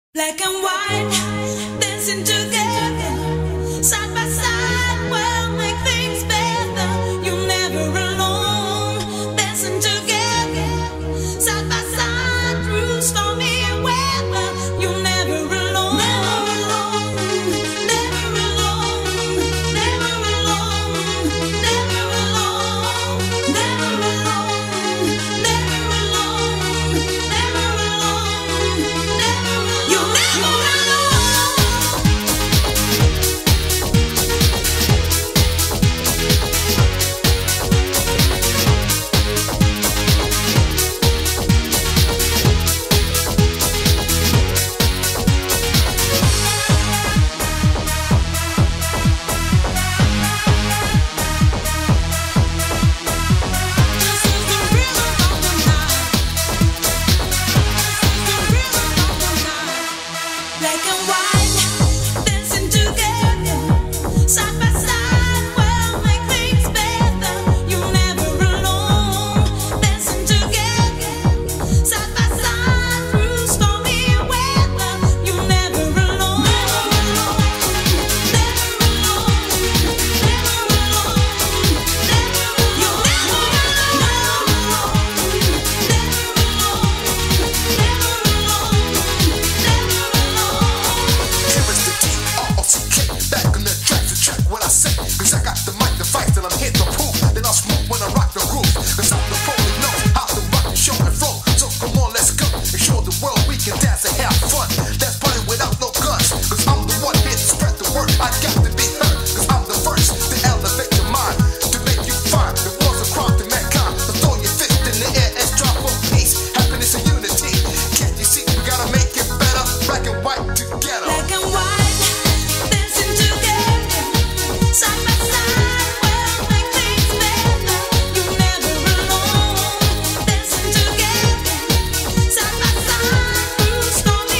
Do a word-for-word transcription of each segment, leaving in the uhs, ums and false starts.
Black and white, dancing together, side by side, we'll make things better. You're never alone, dancing together, side by side, through stormy weather. You're never alone, never alone, never alone, never alone, never alone, never alone, never alone, never alone, never alone. You're never alone. This is the rhythm of the night. This is the rhythm of the night. Black and white, dancing together, side by side, we'll make things better. You're never alone, dancing together, side by side, through stormy weather. You're never alone, never alone, never alone, never alone, never alone. You're never alone, never alone, never alone, never alone. Here is the D R C K, back on the track to check what I say. Cause I got the mic device and I'm here to prove that I'll smooth when I rock the groove. Cause I'm the pro that knows how to rock and show and flow. So come on, let's go and show the world we can dance and have fun. Let's party without no guns. Cause I'm the one here to spread the word. I got to be heard. Cause I'm the first to elevate your mind. To make you find the world's a crime to mankind. So throw your fist in the air and drop for peace, happiness and unity. Can't you see we gotta make it better? Black and white together. Black and white, dancing together, side by side, we'll make things better. You're never alone, dancing together, side by side, through stormy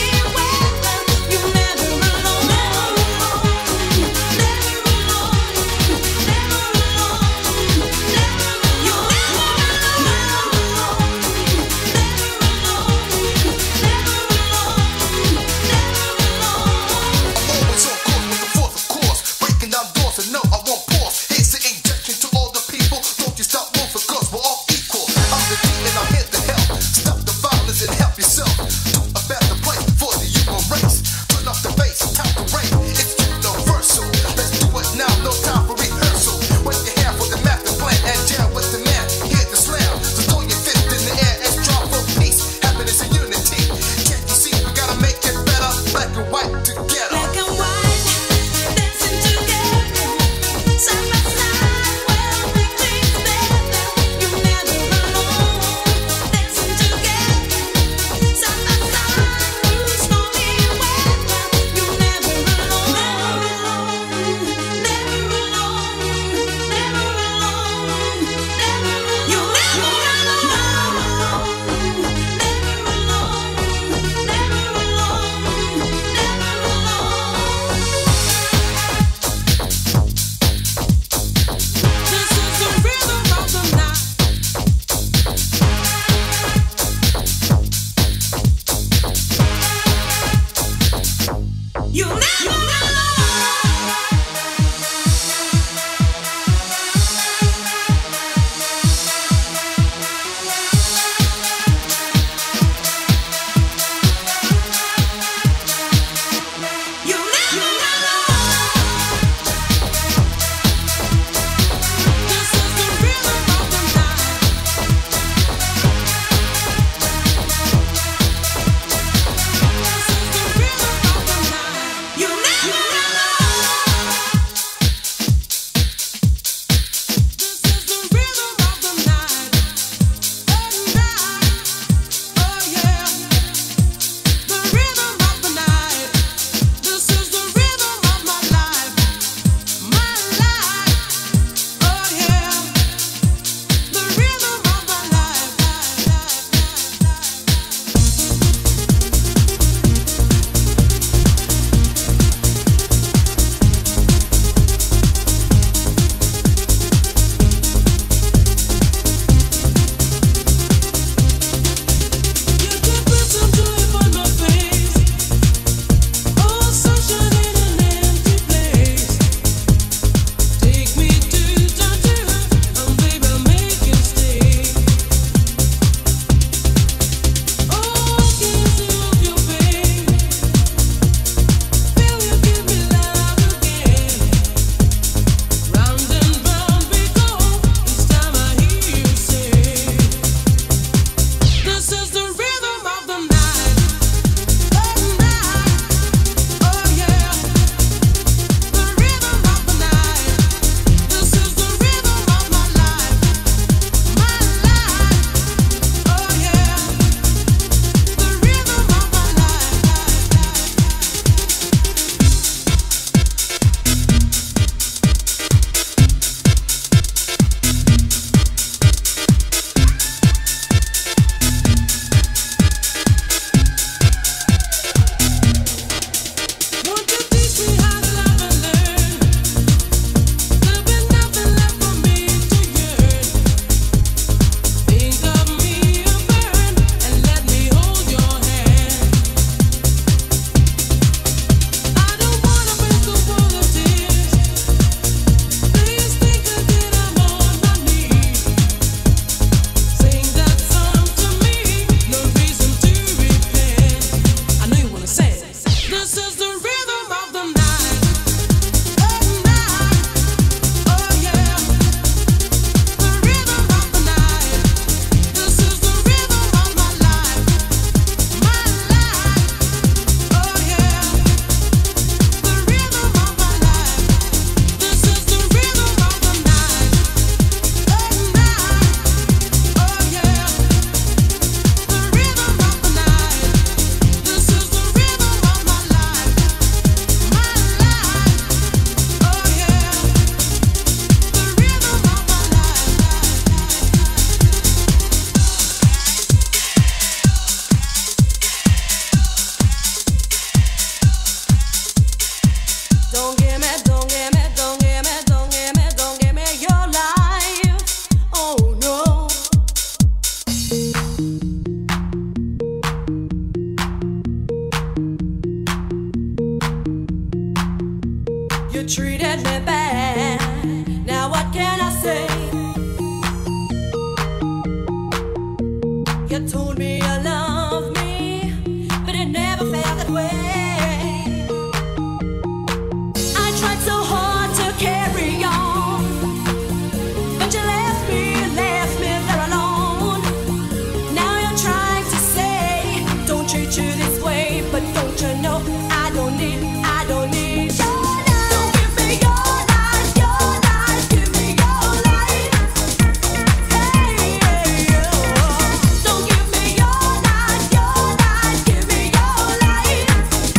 treated me bad. Now what can I say? You told me you love me, but it never felt that way. I tried so hard to carry on, but you left me, left me there alone. Now you're trying to say, don't treat you this way, but don't you know I don't need, I don't need your love. Don't give me your life, your life, give me your life. Hey, hey, oh. Don't give me your life, your life, give me your life.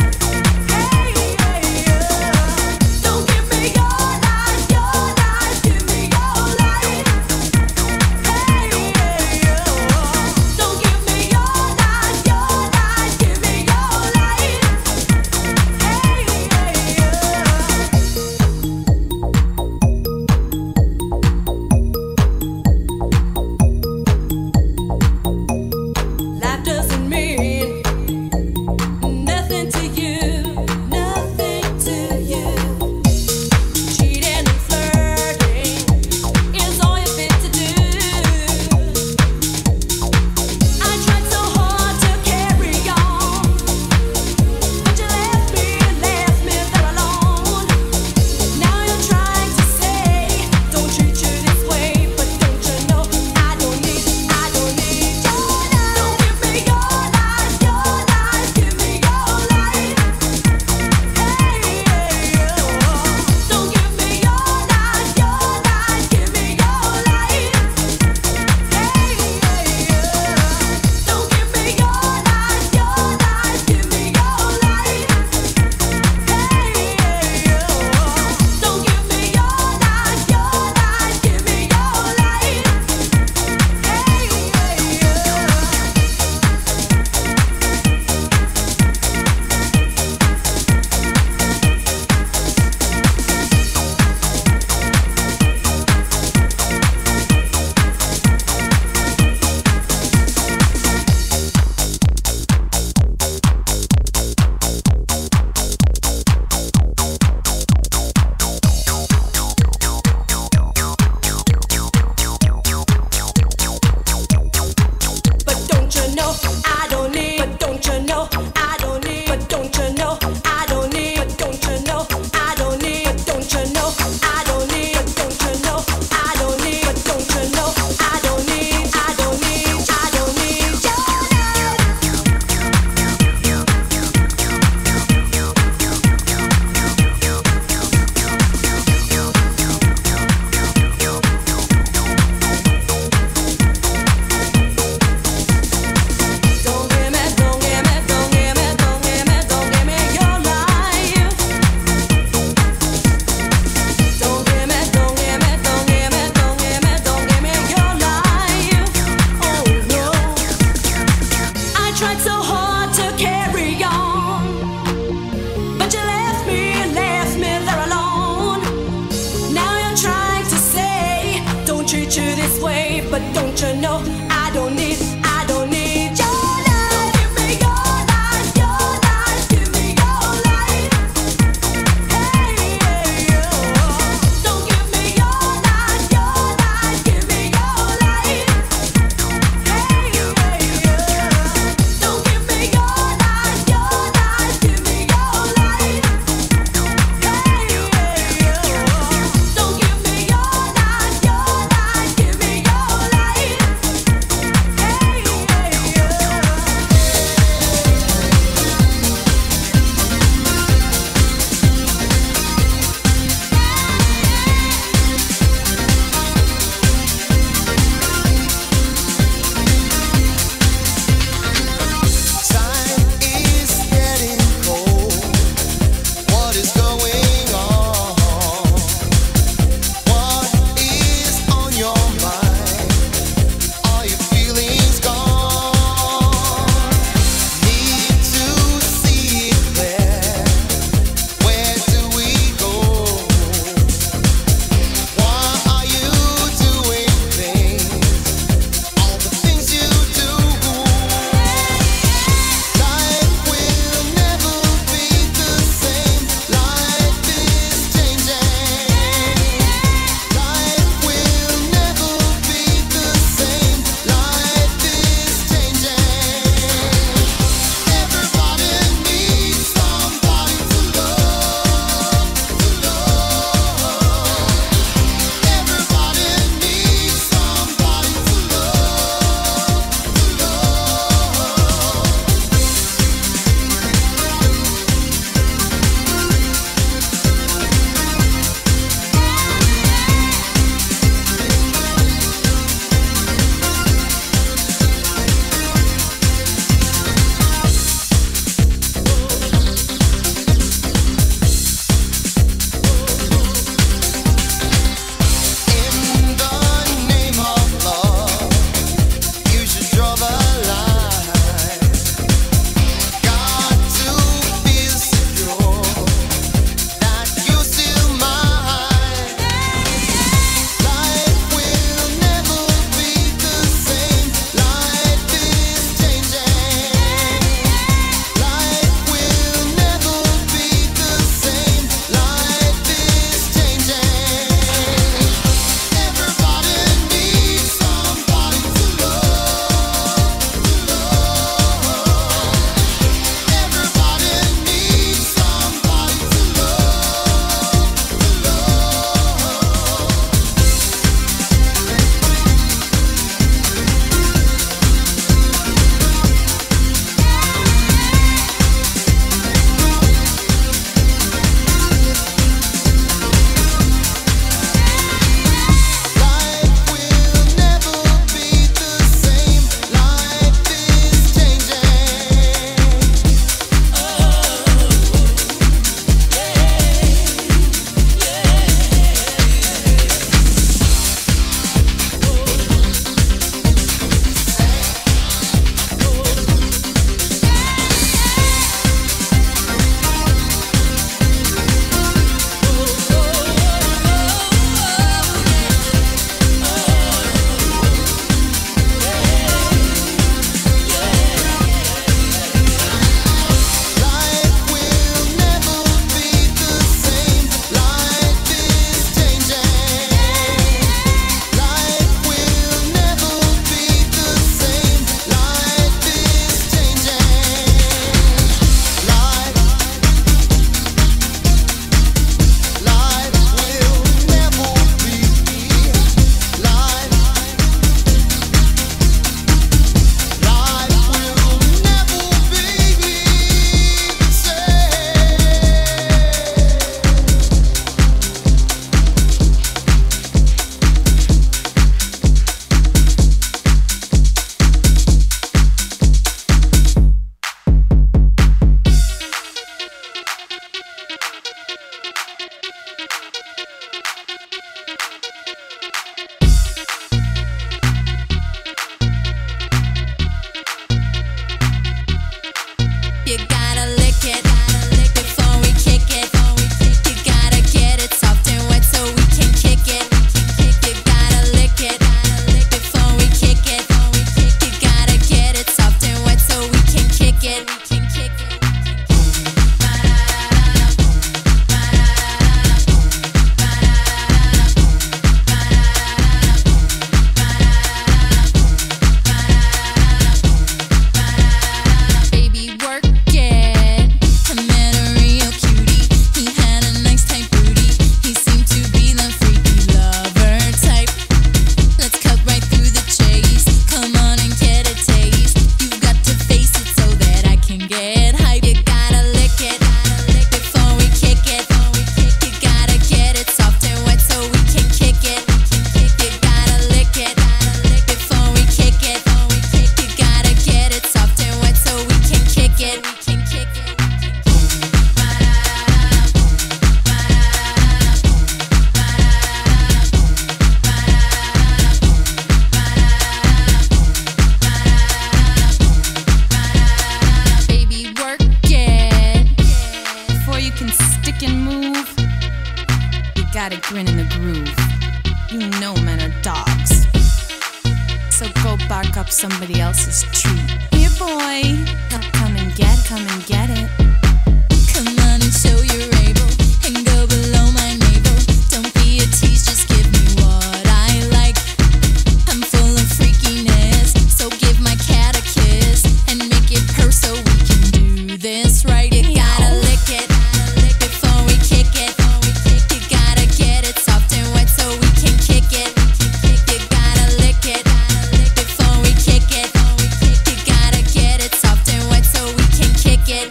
grin in the groove. You know men are dogs. So go bark up somebody else's tree. Here, boy, come, come and get, come and get it. Come on and show you're able, and go below my navel. Don't be a tease, just give me what I like. I'm full of freakiness, so give my cat a kiss and make it purr so we can do this right. You gotta lick it before we kick it. You gotta get it soft and wet so we can kick it. You gotta lick it before we kick it. You gotta get it soft and wet so we can kick it.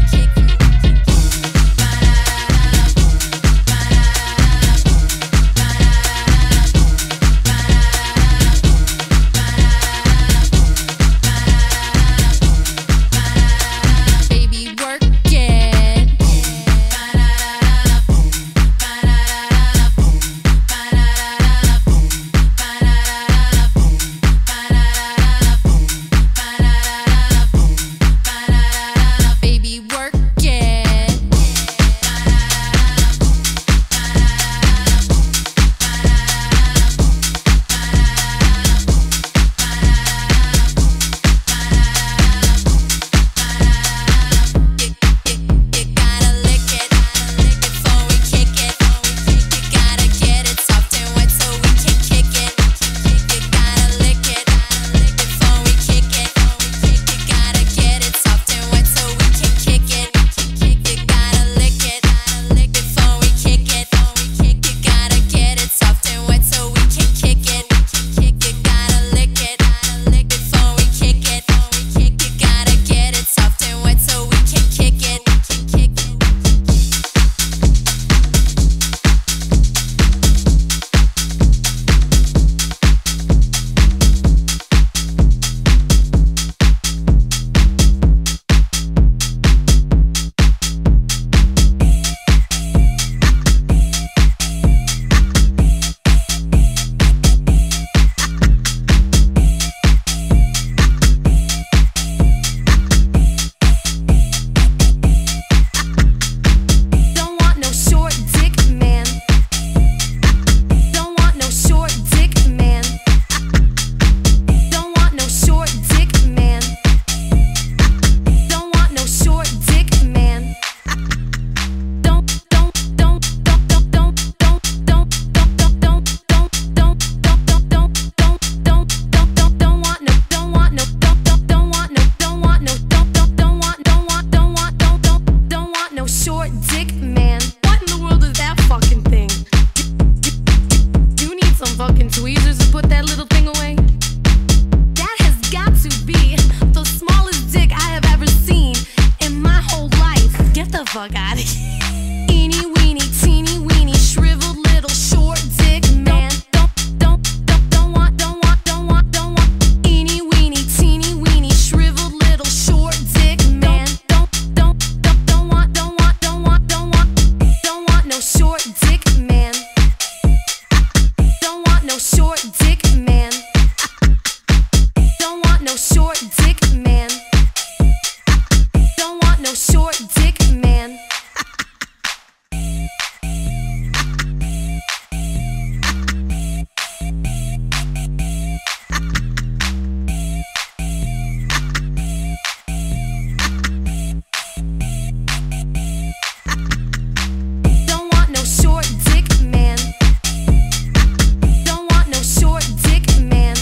Baby, work it. Baby, work it. You gotta lick it before we kick it. You gotta get it soft and wet so we can kick it. You gotta lick it before we kick it. You gotta get it soft and wet so we can kick it. You gotta lick it before we kick it. You gotta get it soft and wet so we can kick it. You gotta lick it before we kick it. You gotta get it soft and wet so we can kick it. Don't want no short dick man. Don't want no short dick man. Don't want no short dick man. Don't want no short dick man. Don't don't don't don't don't don't don't don't don't don't don't don't don't don't don't don't don't want no don't want no don't don't don't want no don't want no don't don't don't want don't want don't want don't don't don't want no short dick man. What in the world is that fucking thing? You need some fucking tweezers to put that little thing away. That has got to be the smallest dick I have ever seen in my whole life. Get the fuck out of here. Eeny weeny teeny weeny shriveled little short dick man. Don't don't don't don't want don't want don't want don't want. Eeny weeny teeny weeny shriveled little short dick man. Don't don't don't don't want don't want don't want don't want don't want no short dick man. Don't want no short dick man. Don't want no short dick man. Don't want no short dick man. Don't want no short dick man. Don't want no short dick man.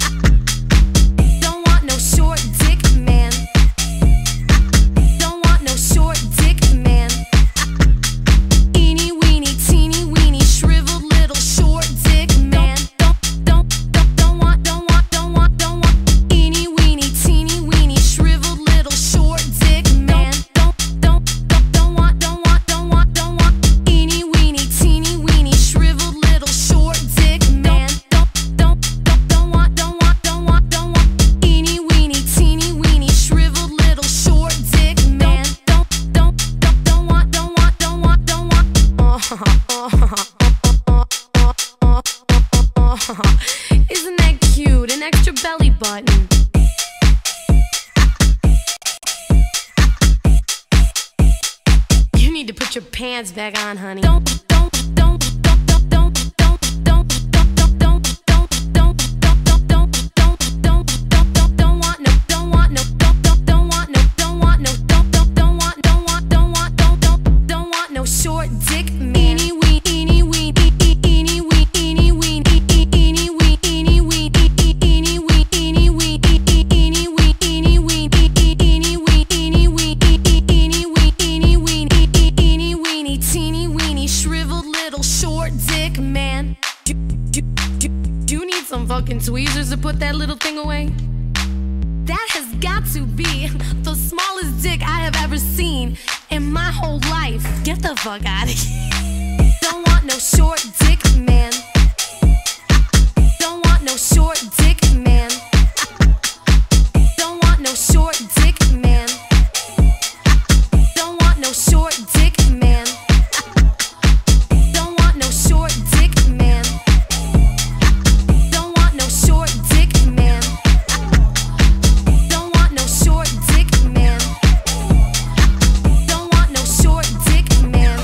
Don't want no short dick man. Don't want no short dick man. Eeny weeny teeny weeny shriveled little short dick man. Don't don't don't don't want don't want don't want don't want. Eeny weeny teeny weeny shriveled little short dick man. Don't don't don't don't want don't want don't want don't want. Eeny weeny teeny weeny shriveled little short dick man. Don't don't don't don't want don't want don't want don't want. Eeny weeny teeny weeny shriveled little short dick man. Don't don't don't don't want don't want don't want don't want. Isn't that cute? An extra belly button. You need to put your pants back on, honey. Don't don't don't don't don't to put that little thing away? That has got to be the smallest dick I have ever seen in my whole life. Get the fuck out of here. Don't want no short dick, man. Don't want no short dick, man. Don't want no short dick, man. Don't want no short dick, man. Don't want no short dick, man. Don't want no short dick, man. Don't want no short dick, man. Don't want no short dick, man.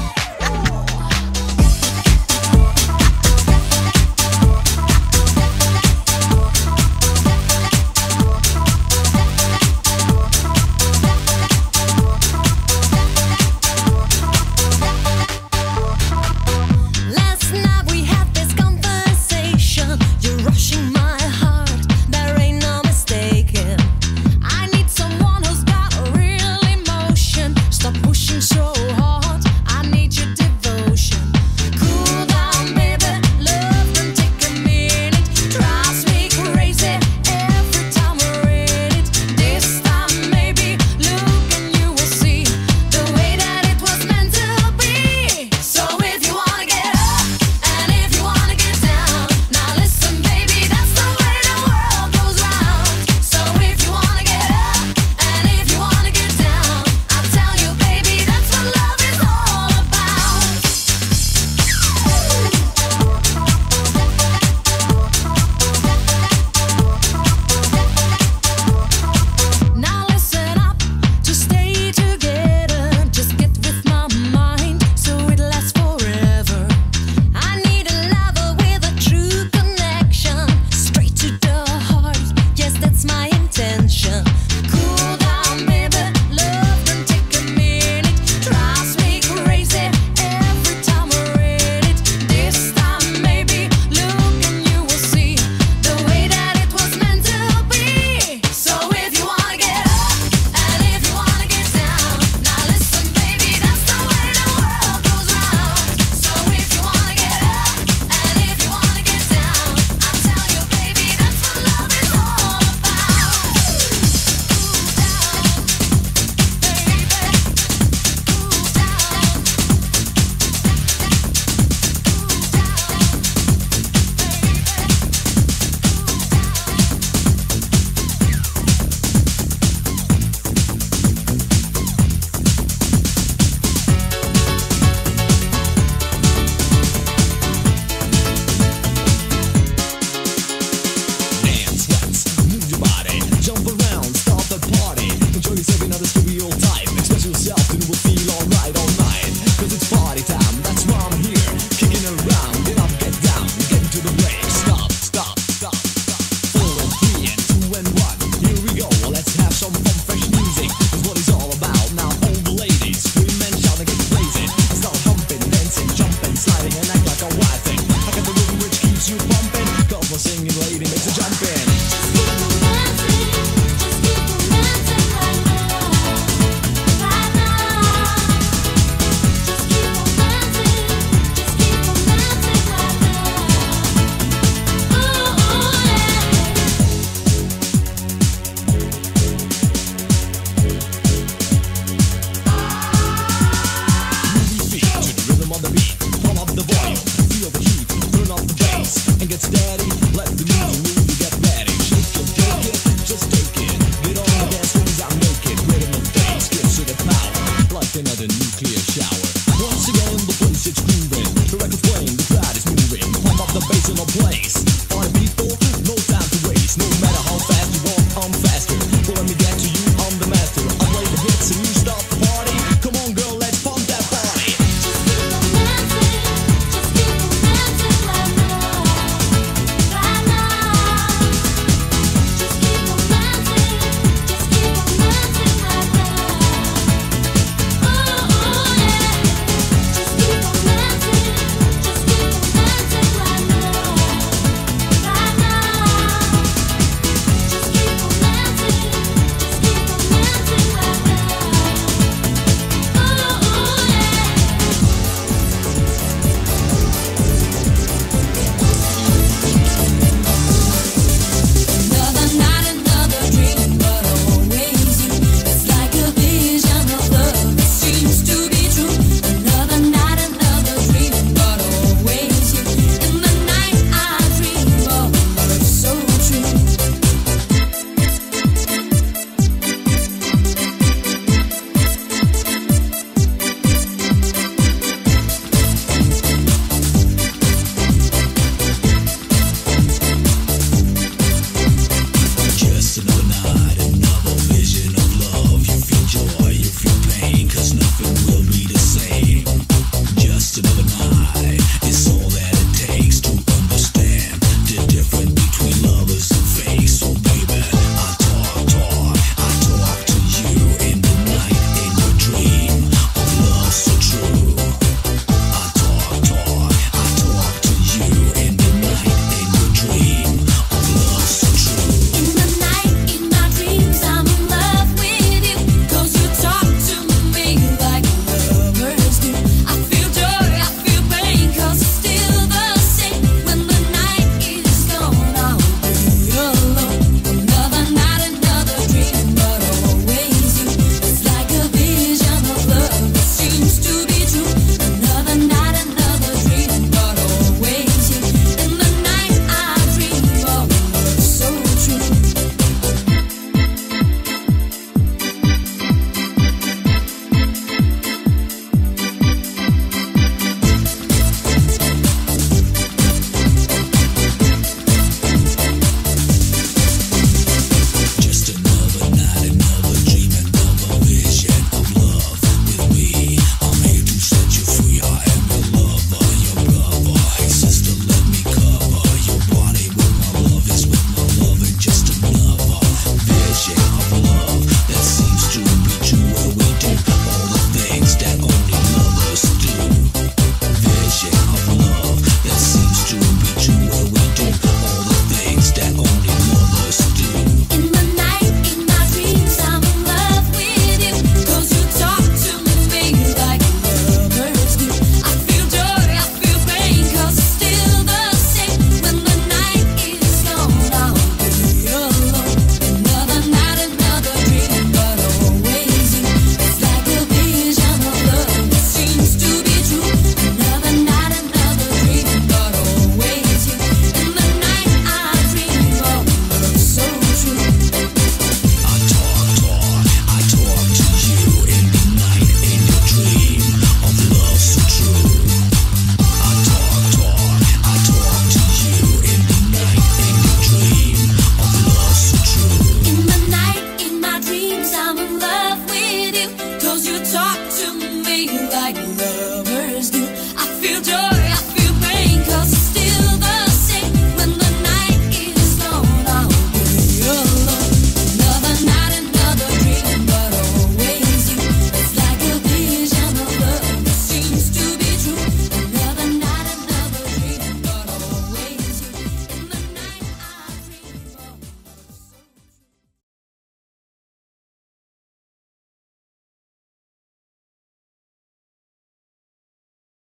Last night we had this conversation. You're rushing my heart, there ain't no mistaking. I need someone who's got real emotion. Stop pushing so hard, I need your devotion. Cool down, baby, love don't take a minute. Drives me crazy every time I read it. This time maybe look and you will see the way that it was meant to be. So if you wanna get up and if you wanna get down, now listen, baby, that's the way the world goes round. So if you wanna get up and if you wanna get down, I tell you, baby, that's what love is all about. Now listen up, to stay together, just get with my mind so it lasts forever. I need a lover with a true connection, straight to the heart, yes, that's my intention. Cool down, baby, love don't take a minute. Drives me crazy every time I read it. This time maybe look and you will see the way that it was meant to be. So if you wanna get up and if you wanna get down, now listen, baby, that's the way the world goes round. So if you wanna get up and if you wanna get down, I tell you, baby, that's what love is all about. Cool down, baby. Cool down. Dance, dance, move your body, jump around, start the party. Enjoy yourself in another stereotype. Express yourself and you will feel alright all night. Cause it's party time, that's why I'm here. Kicking around, get up, get down, get into the break. Stop, stop, stop, stop. Four and three and two and one. Here we go, let's have some fun, fresh music. That's what it's all about. Now all the ladies, scream and shout and get crazy. Start humping, dancing, jumping, sliding and act like a wild thing. I got the rhythm which keeps you pumping. Cause my singing lady makes you jump in. Just keep on dancing, just keep on dancing right now, right now. Just keep on dancing, just keep on dancing right now. Ooh, ooh, Move your feet to the rhythm of the beat. Pump up the volume, feel the heat, turn up the bass and get steady. Let the music move you, get ready. Shake it, take it, just take it. Get on the dance floor 'cause I'm naked. Rhythm of bass gives you the power, like another nuclear